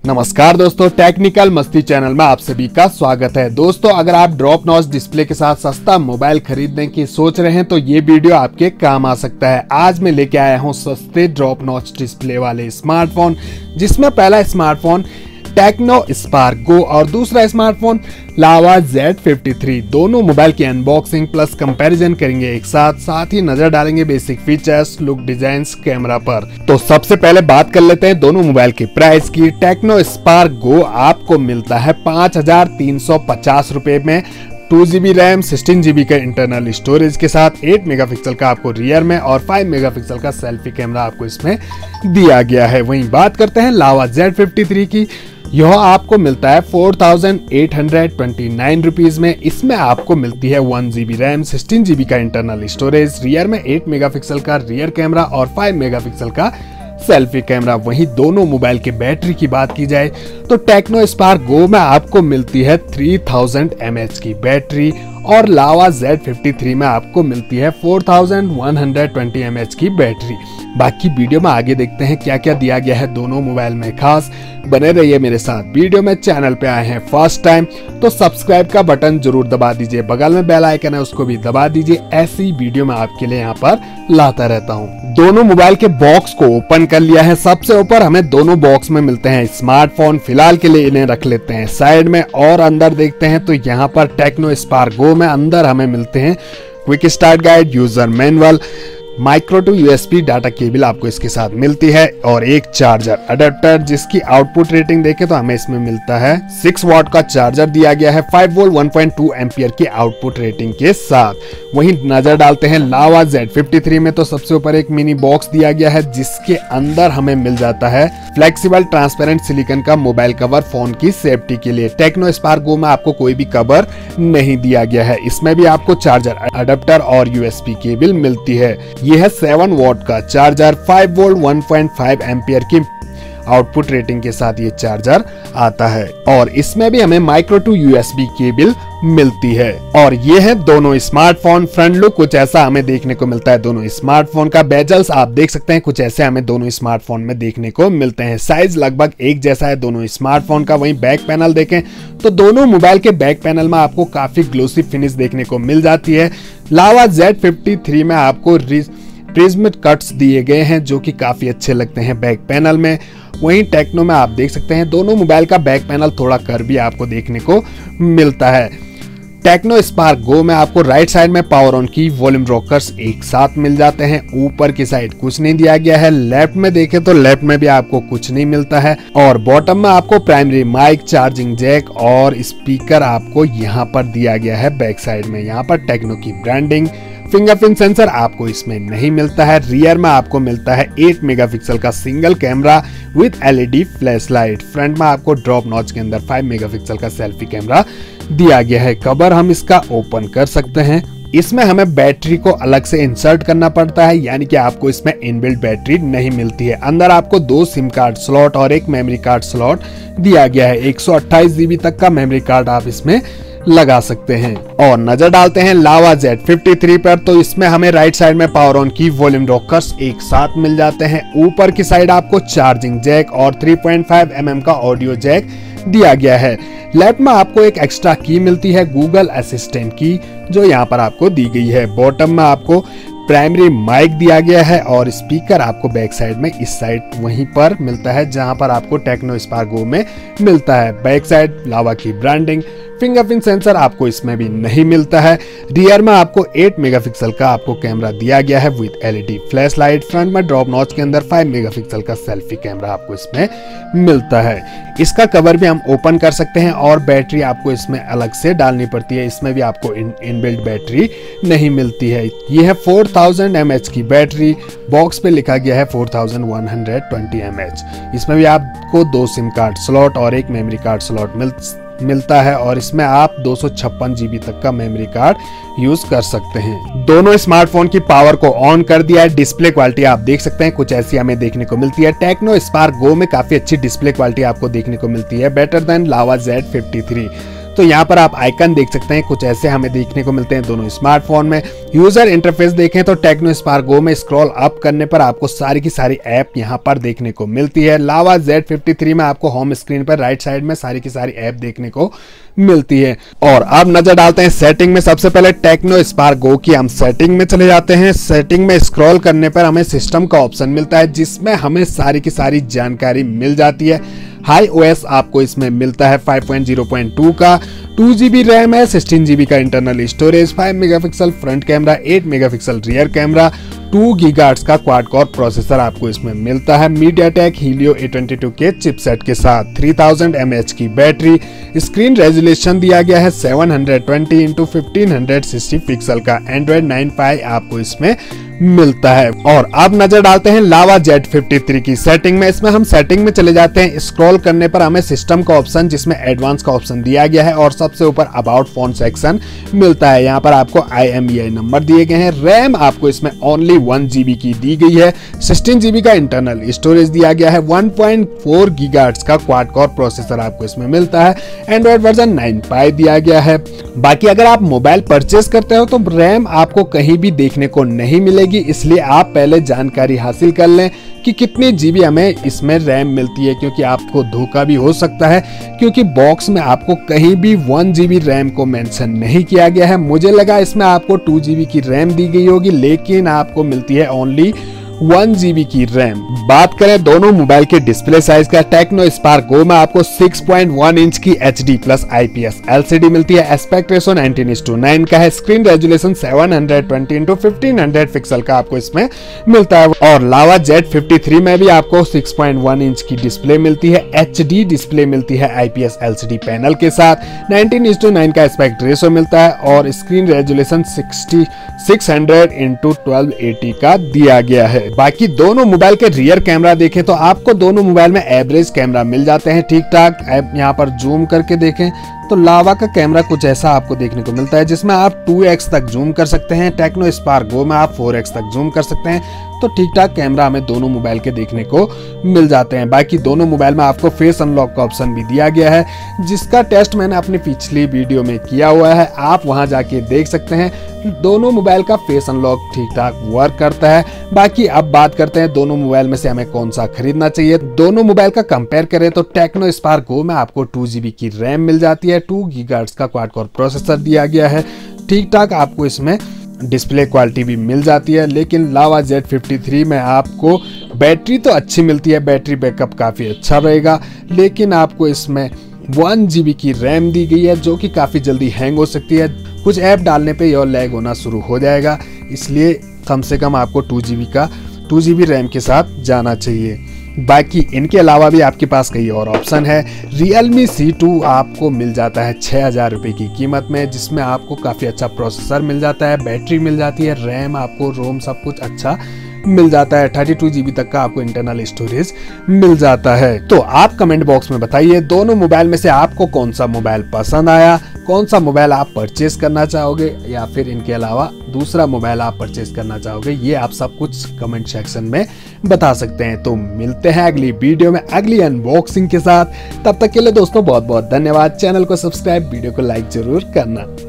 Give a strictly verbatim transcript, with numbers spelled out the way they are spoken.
नमस्कार दोस्तों, टेक्निकल मस्ती चैनल में आप सभी का स्वागत है। दोस्तों, अगर आप ड्रॉप नॉच डिस्प्ले के साथ सस्ता मोबाइल खरीदने की सोच रहे हैं तो ये वीडियो आपके काम आ सकता है। आज मैं लेके आया हूँ सस्ते ड्रॉप नॉच डिस्प्ले वाले स्मार्टफोन, जिसमें पहला स्मार्टफोन टेक्नो स्पार्क गो और दूसरा smartphone Lava Z fifty three. दोनों मोबाइल की अनबॉक्सिंग प्लस कंपैरिजन करेंगे एक साथ साथ ही नजर डालेंगे basic features, look, design, camera पर। तो सबसे पहले बात कर लेते हैं दोनों मोबाइल की प्राइस की। टेक्नो स्पार्क गो आपको मिलता है पाँच हजार तीन सौ पचास रुपए में, two GB RAM, sixteen GB का इंटरनल स्टोरेज के साथ, एट मेगापिक्सल का आपको रियर में और फाइव मेगापिक्सल का सेल्फी कैमरा आपको इसमें दिया गया है। वहीं बात करते हैं लावा ज़ेड फिफ्टी थ्री की। यह आपको मिलता है four thousand eight hundred twenty nine rupees में। इसमें आपको मिलती है one GB RAM, sixteen GB का इंटरनल स्टोरेज, रियर में एट मेगापिक्सल का रियर कैमरा और फाइव मेगापिक्सल का सेल्फी कैमरा। वहीं दोनों मोबाइल की बैटरी की बात की जाए तो टेक्नो स्पार्क गो में आपको मिलती है थ्री थाउजेंड एम एच की बैटरी और लावा ज़ेड फिफ्टी थ्री में आपको मिलती है four thousand one hundred twenty M H की बैटरी। बाकी वीडियो में आगे देखते हैं क्या क्या दिया गया है दोनों मोबाइल में खास। बने रहिए मेरे साथ। वीडियो में चैनल पे आए हैं फर्स्ट टाइम तो सब्सक्राइब का बटन जरूर दबा दीजिए, बगल में बेल आइकन है उसको भी दबा दीजिए। ऐसी वीडियो मैं आपके लिए यहाँ पर लाता रहता हूँ। दोनों मोबाइल के बॉक्स को ओपन कर लिया है। सबसे ऊपर हमें दोनों बॉक्स में मिलते हैं स्मार्टफोन। फिलहाल के लिए इन्हें रख लेते हैं साइड में और अंदर देखते हैं तो यहाँ पर टेक्नो स्पार्क गो में अंदर हमें मिलते हैं quick start guide, user manual, micro to USB data cable आपको इसके साथ मिलती है और एक चार्जर अडेप्टर, जिसकी आउटपुट रेटिंग देखें तो हमें इसमें मिलता है सिक्स वॉट का चार्जर दिया गया है five volt one point two ampere की आउटपुट रेटिंग के साथ। वहीं नजर डालते हैं लावा ज़ेड फिफ्टी थ्री में तो सबसे ऊपर एक मिनी बॉक्स दिया गया है जिसके अंदर हमें मिल जाता है फ्लेक्सिबल ट्रांसपेरेंट सिलिकॉन का मोबाइल कवर फोन की सेफ्टी के लिए। टेक्नो स्पार्क गो में आपको कोई भी कवर नहीं दिया गया है। इसमें भी आपको चार्जर अडेप्टर और यूएसबी केबल मिलती है। यह है सेवन वॉट का charger, five volt one point five ampere की आउटपुट रेटिंग के साथ ये चार्जर आता है और इसमें भी हमें माइक्रो टू यूएसबी केबल मिलती है। और ये है दोनों स्मार्टफोन। फ्रंट लुक कुछ ऐसा हमें देखने को मिलता है दोनों स्मार्टफोन का। बेजल्स आप देख सकते हैं कुछ ऐसे हमें दोनों स्मार्टफोन में देखने को मिलते हैं। साइज लगभग एक जैसा है दोनों स्मार्टफोन का। वहीं बैक पैनल देखें तो दोनों मोबाइल के बैक पैनल में आपको काफी ग्लोसी फिनिश देखने को मिल जाती है। लावा ज़ेड फिफ्टी थ्री में आपको प्रिज्म कट्स दिए गए हैं जो कि काफी अच्छे लगते हैं बैक पैनल में। वहीं टेक्नो में आप देख सकते हैं दोनों मोबाइल का बैक पैनल थोड़ा कर्वी आपको देखने को मिलता है। टेक्नो स्पार्क गो में आपको राइट साइड में power on key, volume rockers एक साथ मिल जाते हैं। ऊपर की साइड कुछ नहीं दिया गया है। लेफ्ट में देखें तो लेफ्ट में भी आपको कुछ नहीं मिलता है और बॉटम में आपको प्राइमरी माइक, चार्जिंग जैक और स्पीकर आपको यहाँ पर दिया गया है बैक साइड में। यहाँ पर टेक्नो की ब्रांडिंग, फिंगरप्रिंट सेंसर आपको इसमें नहीं मिलता है। रियर में आपको मिलता है एट मेगापिक्सल का single camera with LED flash light. Front में आपको ड्रॉप नॉच के अंदर फाइव मेगापिक्सल का सेल्फी कैमरा दिया गया है। कवर हम इसका ओपन कर सकते हैं। इसमें हमें बैटरी को अलग से इंसर्ट करना पड़ता है, यानी कि आपको इसमें इनबिल्ट बैटरी नहीं मिलती है। अंदर आपको दो सिम कार्ड स्लॉट और एक मेमोरी कार्ड स्लॉट दिया गया है। एक सौ अट्ठाईस जीबी तक का मेमोरी कार्ड आप इसमें लगा सकते हैं। और नजर डालते हैं लावा ज़ेड फिफ्टी थ्री पर तो इसमें हमें राइट साइड में power on key, volume rockers एक साथ मिल जाते हैं। ऊपर की साइड आपको चार्जिंग जैक और three point five M M का ऑडियो जैक दिया गया है। लेफ्ट में आपको एक एक्स्ट्रा की मिलती है गूगल असिस्टेंट की, जो यहाँ पर आपको दी गई है। बॉटम में आपको प्राइमरी माइक दिया गया है और स्पीकर आपको बैक साइड में इस साइड वहीं पर मिलता है जहां पर आपको टेक्नो स्पार्क गो में मिलता है। बैक साइड लावा की ब्रांडिंग, फिंगरप्रिंट सेंसर आपको इसमें भी नहीं मिलता है। रियर में आपको एट मेगापिक्सल का आपको कैमरा दिया गया है with LED flash light. Front में ड्रॉप नॉच के अंदर फाइव मेगापिक्सल का सेल्फी कैमरा आपको इसमें मिलता है। इसका कवर भी हम ओपन कर सकते हैं और बैटरी आपको इसमें अलग से डालनी पड़ती है। इसमें भी आपको इन इनबिल्ट बैटरी नहीं मिलती है। यह है फोर थाउजेंड एम एच की बैटरी। बॉक्स पे लिखा गया है four thousand one hundred twenty M H. इसमें भी आपको दो सिम कार्ड स्लॉट और एक मेमोरी कार्ड स्लॉट मिल मिलता है और इसमें आप दो सौ छप्पन जीबी तक का मेमोरी कार्ड यूज कर सकते हैं। दोनों स्मार्टफोन की पावर को ऑन कर दिया है। डिस्प्ले क्वालिटी आप देख सकते हैं कुछ ऐसी हमें देखने को मिलती है। टेक्नो स्पार्क गो में काफी अच्छी डिस्प्ले क्वालिटी आपको देखने को मिलती है, better than Lava Z fifty three. तो यहाँ पर आप आइकन देख सकते हैं, कुछ ऐसे हमें देखने को मिलते हैं दोनों स्मार्टफोन में। यूजर इंटरफेस देखें तो टेक्नो स्पार्क गो में स्क्रॉल अप करने पर आपको सारी की सारी ऐप यहाँ पर देखने को मिलती है। लावा जेड फिफ्टी थ्री में आपको होम स्क्रीन पर राइट साइड में सारी की सारी ऐप देखने को मिलती है। और अब नजर डालते हैं सेटिंग में। सबसे पहले टेक्नो स्पार्क गो की हम सेटिंग में चले जाते हैं। सेटिंग में स्क्रॉल करने पर हमें सिस्टम का ऑप्शन मिलता है, जिसमें हमें सारी की सारी जानकारी मिल जाती है। हाई ओएस आपको इसमें मिलता है five point zero point two का, टू जीबी रैम है, सिक्सटीन जीबी का internal storage, five megapixel front camera, eight megapixel rear camera, two gigahertz का क्वाड कोर प्रोसेसर आपको इसमें मिलता है। MediaTek Helio A twenty two के चिपसेट के साथ three thousand M A H की बैटरी। स्क्रीन रेजोल्यूशन दिया गया है seven twenty into fifteen sixty pixel का। एंड्रॉइड नाइन पाई आपको इसमें मिलता है। और अब नजर डालते हैं लावा जेड फिफ्टी थ्री की सेटिंग में। इसमें हम सेटिंग में चले जाते हैं। स्क्रॉल करने पर हमें सिस्टम का ऑप्शन, जिसमें एडवांस का ऑप्शन दिया गया है, और सबसे ऊपर अबाउट फोन सेक्शन मिलता है। यहाँ पर आपको I M E I number दिए गए हैं। रैम आपको इसमें ओनली वन जीबी की दी गई है। सिक्सटीन जीबी का इंटरनल स्टोरेज दिया गया है। वन पॉइंट फोर गीगाहर्ट्ज का क्वाड कोर प्रोसेसर आपको इसमें मिलता है। एंड्रॉइड वर्जन नाइन पाई दिया गया है। बाकी अगर आप मोबाइल परचेस करते हो तो रैम आपको कहीं भी देखने को नहीं मिलेगी, इसलिए आप पहले जानकारी हासिल कर लें कि कितनी जीबी हमें इसमें रैम मिलती है, क्योंकि आपको धोखा भी हो सकता है, क्योंकि बॉक्स में आपको कहीं भी वन जीबी रैम को मेंशन नहीं किया गया है। मुझे लगा इसमें आपको टू जीबी की रैम दी गई होगी, लेकिन आपको मिलती है ओनली वन जीबी की रैम। बात करें दोनों मोबाइल के डिस्प्ले साइज का, टेक्नो स्पार्क गो में आपको सिक्स पॉइंट वन इंच की H D plus I P S L C D मिलती है। Aspect ratio nineteen is to nine का है। Screen resolution seven twenty into fifteen hundred pixel का आपको इसमें मिलता है। और लावा जेड फिफ्टी थ्री में भी आपको सिक्स पॉइंट वन इंच की डिस्प्ले मिलती है। एच डी डिस्प्ले मिलती है I P S L C D panel के साथ। नाइनटीन इस टू नाइन का एस्पेक्ट रेशो मिलता है, और screen resolution sixty six hundred into twelve eighty का दिया गया है। बाकी दोनों मोबाइल के रियर कैमरा देखें तो आपको दोनों मोबाइल में एवरेज कैमरा मिल जाते हैं ठीक ठाक। यहाँ पर जूम करके देखें तो लावा का कैमरा कुछ ऐसा आपको देखने को मिलता है, जिसमें आप टू एक्स तक जूम कर सकते हैं। टेक्नो स्पार्क गो में आप फोर एक्स तक जूम कर सकते हैं। तो ठीक ठाक कैमरा हमें दोनों मोबाइल के देखने को मिल जाते हैं। बाकी दोनों मोबाइल में आपको फेस अनलॉक का ऑप्शन भी दिया गया है, जिसका टेस्ट मैंने अपनी पिछली वीडियो में किया हुआ है, आप वहां जाके देख सकते हैं। दोनों मोबाइल का फेस अनलॉक ठीक ठाक वर्क करता है। बाकी अब बात करते हैं दोनों मोबाइल में से हमें कौन सा खरीदना चाहिए। दोनों मोबाइल का कंपेयर करें तो टेक्नो स्पार्क गो में आपको टू जीबी की रैम मिल जाती है। टू गीगाहर्ट्ज का क्वाड कोर प्रोसेसर दिया गया है। ठीक ठाक आपको इसमें डिस्प्ले क्वालिटी भी मिल जाती है। लेकिन लावा जेड फिफ्टी थ्री में आपको बैटरी तो अच्छी मिलती है, बैटरी बैकअप काफ़ी अच्छा रहेगा, लेकिन आपको इसमें वन जीबी की रैम दी गई है, जो कि काफ़ी जल्दी हैंग हो सकती है। कुछ ऐप डालने पे यह लैग होना शुरू हो जाएगा, इसलिए कम से कम आपको टू जीबी का टू जीबी रैम के साथ जाना चाहिए। बाकी इनके अलावा भी आपके पास कई और ऑप्शन है। Realme सी टू आपको मिल जाता है छः हज़ार रुपये की कीमत में, जिसमें आपको काफ़ी अच्छा प्रोसेसर मिल जाता है, बैटरी मिल जाती है, रैम आपको रोम सब कुछ अच्छा मिल जाता है। थर्टी टू जीबी तक का आपको इंटरनल स्टोरेज मिल जाता है। तो आप कमेंट बॉक्स में बताइए दोनों मोबाइल में से आपको कौन सा मोबाइल पसंद आया, कौन सा मोबाइल आप परचेस करना चाहोगे, या फिर इनके अलावा दूसरा मोबाइल आप परचेस करना चाहोगे। ये आप सब कुछ कमेंट सेक्शन में बता सकते हैं। तो मिलते हैं अगली वीडियो में अगली अनबॉक्सिंग के साथ। तब तक के लिए दोस्तों बहुत बहुत धन्यवाद। चैनल को सब्सक्राइब, वीडियो को लाइक जरूर करना।